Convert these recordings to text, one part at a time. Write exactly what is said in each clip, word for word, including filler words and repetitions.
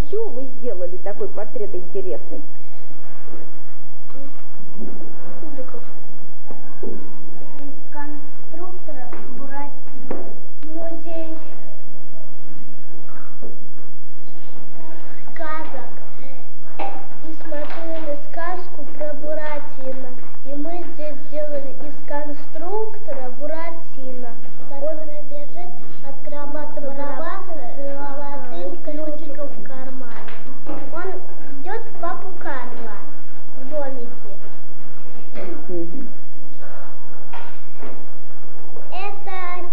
из чего вы сделали такой портрет интересный? Кубиков. Конструктора Буратино. Музей сказок. И смотрели сказку про Буратино. И мы здесь сделали из конструктора Буратино. Который бежит от краба-барабаса с золотым ключиком в кармане. Он ждет папу Карла в домике. Угу. Это,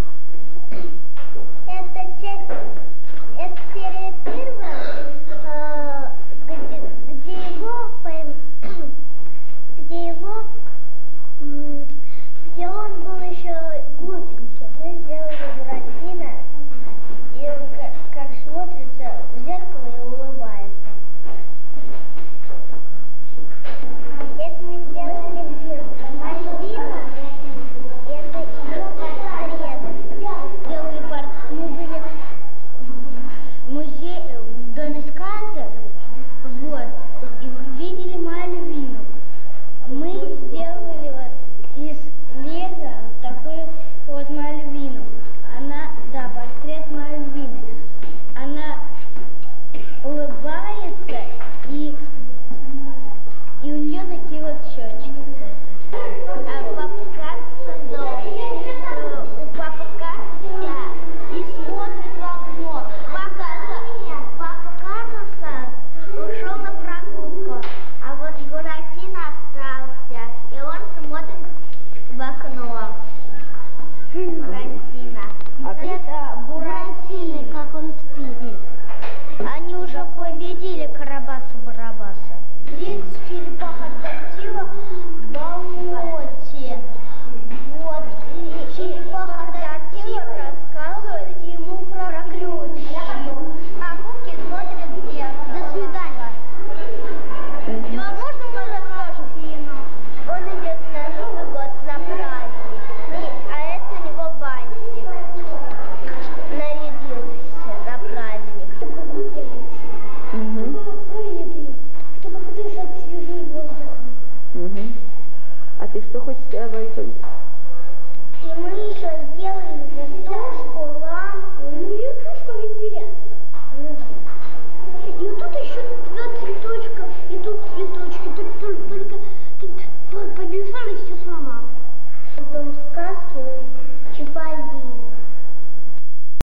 это часть, это серия первая, э, где, где его, где его, где он был еще глупенький. Мы сделали Буратино, и он как, как смотрится в зеркало и улыбается. Это мы сделали Мальвину. Это ее портрет. Сделали портрет. Мы были в музее, в доме сказок, вот, и видели Мальвину. Мы сделали вот из лего вот такую вот Мальвину. Она, да, портрет Мальвины. Она улыбается, и, и у нее такие вот щечки. А папа Карлсон дома. У папы Карлсона и смотрит в окно. Папа, папа Карлсон ушел на прогулку, а вот Буратино остался, и он смотрит в окно. Буратино. А Это Буратино, как он спит. Они уже победили Карабаса-Барабаса. Здесь черепаха топчила в болоте. Вот. И черепаха топчила рассказывает ему про ключи. А Куки смотрит вверх. До свидания. Можно мы расскажем? Он идет на Новый год на праздник. И, а это у него бантик. Нарядился на праздник. Угу. Чтобы подышать свежим воздухом. Угу. А ты что хочешь сказать, Борис?